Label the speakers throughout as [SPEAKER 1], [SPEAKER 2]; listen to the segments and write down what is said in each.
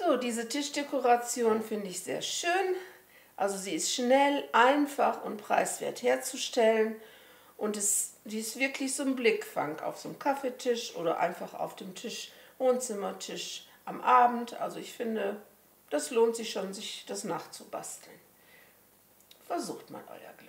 [SPEAKER 1] So, diese Tischdekoration finde ich sehr schön. Also sie ist schnell, einfach und preiswert herzustellen. Und die ist wirklich so ein Blickfang auf so einem Kaffeetisch oder einfach auf dem Tisch, Wohnzimmertisch am Abend. Also ich finde, das lohnt sich schon, sich das nachzubasteln. Versucht mal euer Glück.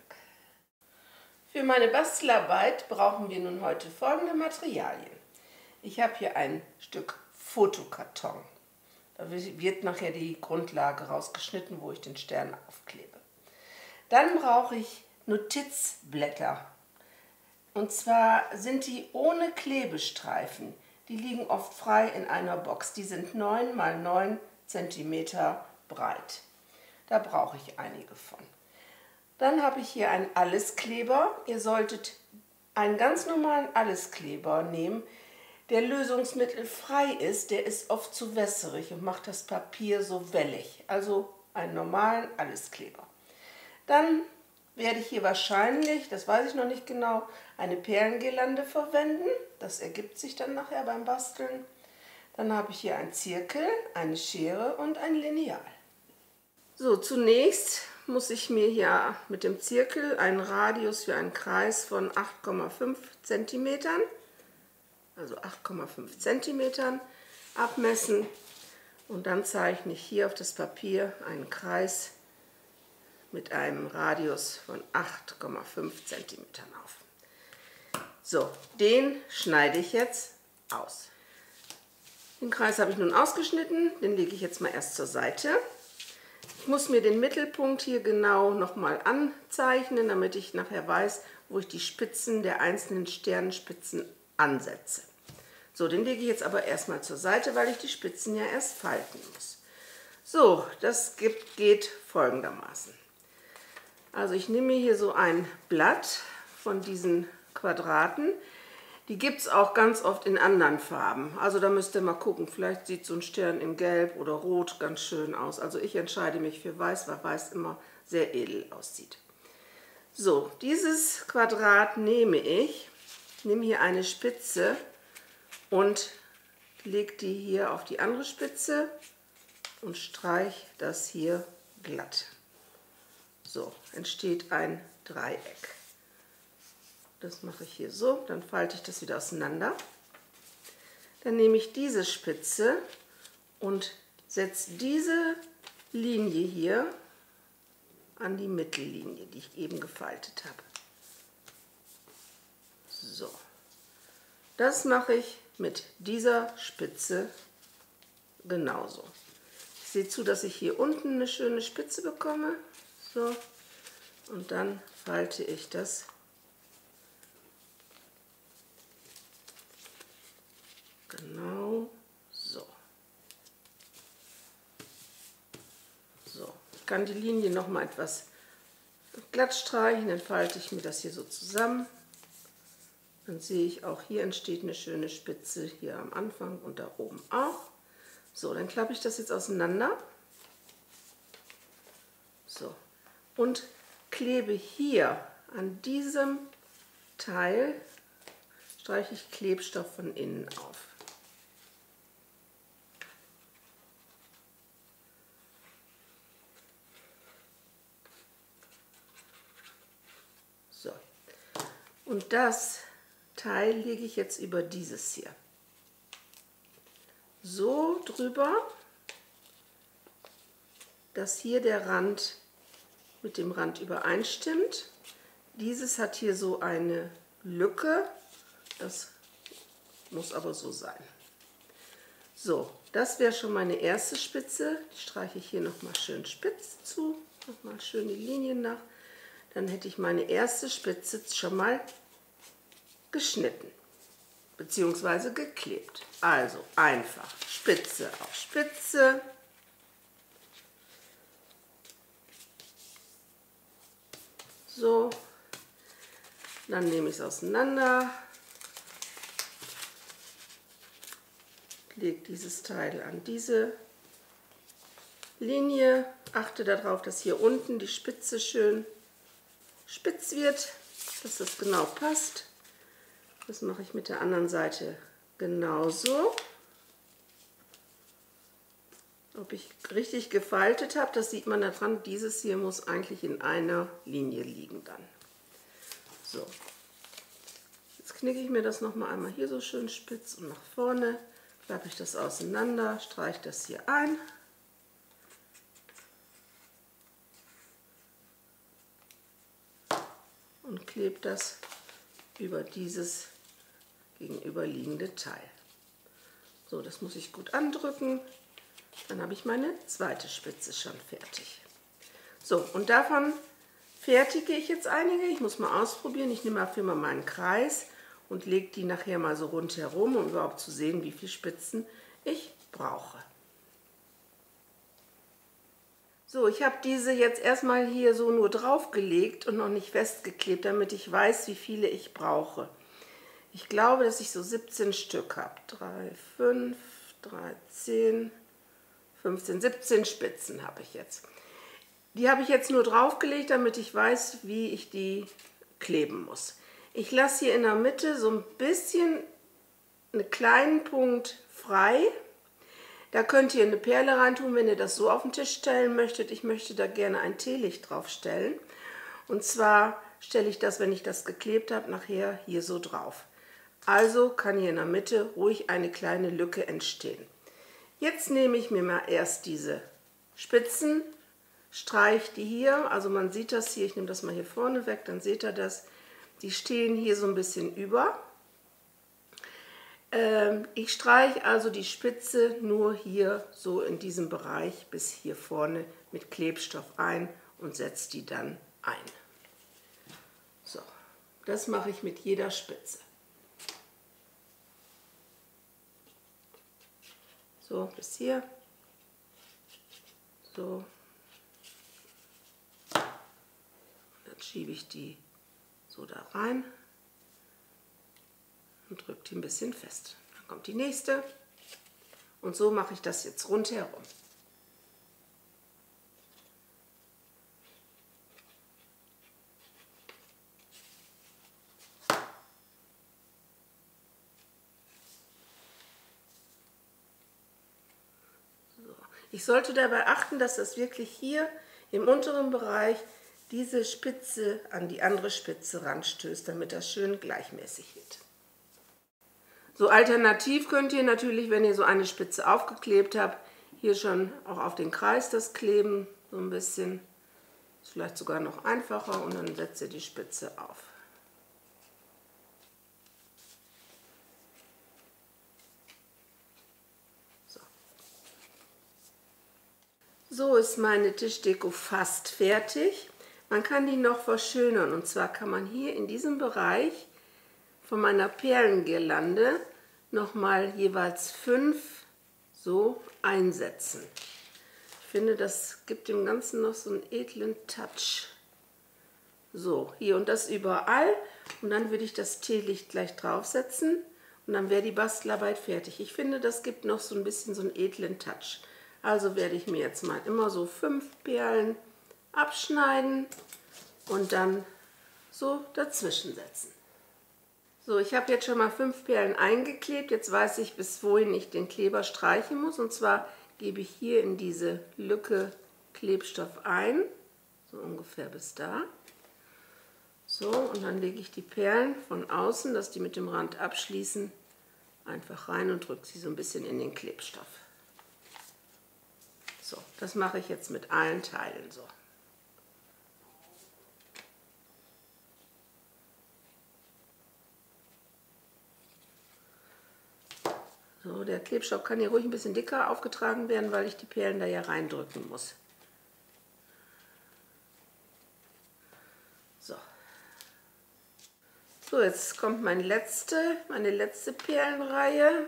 [SPEAKER 1] Für meine Bastelarbeit brauchen wir nun heute folgende Materialien. Ich habe hier ein Stück Fotokarton. Da wird nachher die Grundlage rausgeschnitten, wo ich den Stern aufklebe. Dann brauche ich Notizblätter. Und zwar sind die ohne Klebestreifen. Die liegen oft frei in einer Box. Die sind 9 x 9 cm breit. Da brauche ich einige von. Dann habe ich hier einen Alleskleber. Ihr solltet einen ganz normalen Alleskleber nehmen, der lösungsmittelfrei ist. Der ist oft zu wässerig und macht das Papier so wellig. Also einen normalen Alleskleber. Dann werde ich hier wahrscheinlich, das weiß ich noch nicht genau, eine Perlengirlande verwenden. Das ergibt sich dann nachher beim Basteln. Dann habe ich hier einen Zirkel, eine Schere und ein Lineal. So, zunächst muss ich mir hier mit dem Zirkel einen Radius für einen Kreis von 8,5 cm, also 8,5 cm abmessen. Und dann zeichne ich hier auf das Papier einen Kreis mit einem Radius von 8,5 cm auf. So, den schneide ich jetzt aus. Den Kreis habe ich nun ausgeschnitten, den lege ich jetzt mal erst zur Seite. Ich muss mir den Mittelpunkt hier genau nochmal anzeichnen, damit ich nachher weiß, wo ich die Spitzen der einzelnen Sternenspitzen ansetze. So, den lege ich jetzt aber erstmal zur Seite, weil ich die Spitzen ja erst falten muss. So, das geht folgendermaßen. Also ich nehme mir hier so ein Blatt von diesen Quadraten. Die gibt es auch ganz oft in anderen Farben. Also da müsst ihr mal gucken, vielleicht sieht so ein Stern in Gelb oder Rot ganz schön aus. Also ich entscheide mich für Weiß, weil Weiß immer sehr edel aussieht. So, dieses Quadrat nehme hier eine Spitze und lege die hier auf die andere Spitze und streiche das hier glatt. So, entsteht ein Dreieck. Das mache ich hier so, dann falte ich das wieder auseinander. Dann nehme ich diese Spitze und setze diese Linie hier an die Mittellinie, die ich eben gefaltet habe. So, das mache ich mit dieser Spitze genauso. Ich sehe zu, dass ich hier unten eine schöne Spitze bekomme. So, und dann falte ich das genau so. So, ich kann die Linie noch mal etwas glatt streichen, dann falte ich mir das hier so zusammen. Dann sehe ich auch, hier entsteht eine schöne Spitze, hier am Anfang und da oben auch. So, dann klappe ich das jetzt auseinander. So, und klebe hier an diesem Teil, streiche ich Klebstoff von innen auf. So, und das Teil lege ich jetzt über dieses hier. So drüber, dass hier der Rand mit dem Rand übereinstimmt. Dieses hat hier so eine Lücke, das muss aber so sein. So, das wäre schon meine erste Spitze. Die streiche ich hier nochmal schön spitz zu, nochmal schön die Linien nach. Dann hätte ich meine erste Spitze schon mal geschnitten bzw. geklebt. Also einfach Spitze auf Spitze. So, dann nehme ich es auseinander, lege dieses Teil an diese Linie, achte darauf, dass hier unten die Spitze schön spitz wird, dass das genau passt. Das mache ich mit der anderen Seite genauso. ob ich richtig gefaltet habe. Das sieht man da dran. Dieses hier muss eigentlich in einer Linie liegen dann. So. Jetzt knicke ich mir das nochmal einmal hier so schön spitz und nach vorne. Klappe ich das auseinander, streiche das hier ein. Und klebe das über dieses gegenüberliegende Teil. So, das muss ich gut andrücken. Dann habe ich meine zweite Spitze schon fertig. So, und davon fertige ich jetzt einige. Ich muss mal ausprobieren. Ich nehme dafür mal meinen Kreis und lege die nachher mal so rundherum, um überhaupt zu sehen, wie viele Spitzen ich brauche. So, ich habe diese jetzt erstmal hier so nur draufgelegt und noch nicht festgeklebt, damit ich weiß, wie viele ich brauche. Ich glaube, dass ich so 17 Stück habe. 3, 5, 13, 15, 17 Spitzen habe ich jetzt. Die habe ich jetzt nur draufgelegt, damit ich weiß, wie ich die kleben muss. Ich lasse hier in der Mitte so ein bisschen einen kleinen Punkt frei. Da könnt ihr eine Perle reintun, wenn ihr das so auf den Tisch stellen möchtet. Ich möchte da gerne ein Teelicht drauf stellen. Und zwar stelle ich das, wenn ich das geklebt habe, nachher hier so drauf. Also kann hier in der Mitte ruhig eine kleine Lücke entstehen. Jetzt nehme ich mir mal erst diese Spitzen, streiche die hier. Also man sieht das hier, ich nehme das mal hier vorne weg, dann seht ihr das. Die stehen hier so ein bisschen über. Ich streiche also die Spitze nur hier so in diesem Bereich bis hier vorne mit Klebstoff ein und setze die dann ein. So, das mache ich mit jeder Spitze. So, bis hier. So. Dann schiebe ich die so da rein und drücke die ein bisschen fest. Dann kommt die nächste und so mache ich das jetzt rundherum. So. Ich sollte dabei achten, dass das wirklich hier im unteren Bereich diese Spitze an die andere Spitze ranstößt, damit das schön gleichmäßig wird. So, alternativ könnt ihr natürlich, wenn ihr so eine Spitze aufgeklebt habt, hier schon auch auf den Kreis das kleben, so ein bisschen. Ist vielleicht sogar noch einfacher und dann setzt ihr die Spitze auf. So. So ist meine Tischdeko fast fertig. Man kann die noch verschönern und zwar kann man hier in diesem Bereich von meiner Perlengirlande nochmal jeweils 5 so einsetzen. Ich finde, das gibt dem Ganzen noch so einen edlen Touch. So, hier und das überall. Und dann würde ich das Teelicht gleich draufsetzen und dann wäre die Bastelarbeit fertig. Ich finde, das gibt noch so ein bisschen so einen edlen Touch. Also werde ich mir jetzt mal immer so 5 Perlen abschneiden und dann so dazwischen setzen. So, ich habe jetzt schon mal 5 Perlen eingeklebt. Jetzt weiß ich, bis wohin ich den Kleber streichen muss. Und zwar gebe ich hier in diese Lücke Klebstoff ein, so ungefähr bis da. So, und dann lege ich die Perlen von außen, dass die mit dem Rand abschließen, einfach rein und drücke sie so ein bisschen in den Klebstoff. So, das mache ich jetzt mit allen Teilen so. So, der Klebstoff kann hier ruhig ein bisschen dicker aufgetragen werden, weil ich die Perlen da ja reindrücken muss. So. So, jetzt kommt meine letzte Perlenreihe.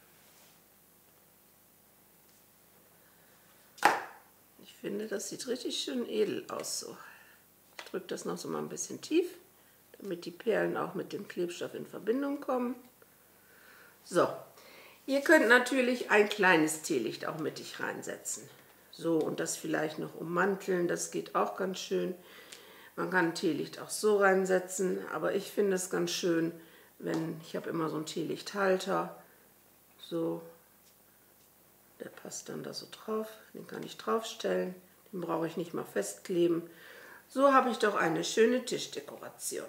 [SPEAKER 1] Ich finde, das sieht richtig schön edel aus so. Ich drücke das noch so mal ein bisschen tief, damit die Perlen auch mit dem Klebstoff in Verbindung kommen. So. Ihr könnt natürlich ein kleines Teelicht auch mittig reinsetzen. So, und das vielleicht noch ummanteln, das geht auch ganz schön. Man kann ein Teelicht auch so reinsetzen, aber ich finde es ganz schön, wenn, ich habe immer so einen Teelichthalter, so, der passt dann da so drauf. Den kann ich draufstellen. Den brauche ich nicht mal festkleben. So habe ich doch eine schöne Tischdekoration.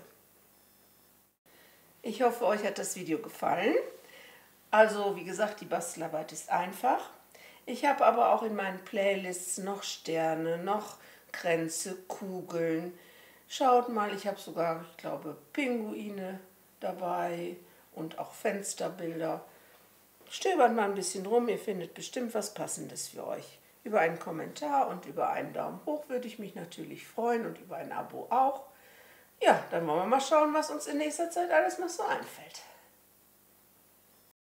[SPEAKER 1] Ich hoffe, euch hat das Video gefallen. Also, wie gesagt, die Bastelarbeit ist einfach. Ich habe aber auch in meinen Playlists noch Sterne, noch Kränze, Kugeln. Schaut mal, ich habe sogar, ich glaube, Pinguine dabei und auch Fensterbilder. Stöbert mal ein bisschen rum, ihr findet bestimmt was Passendes für euch. Über einen Kommentar und über einen Daumen hoch würde ich mich natürlich freuen und über ein Abo auch. Ja, dann wollen wir mal schauen, was uns in nächster Zeit alles noch so einfällt.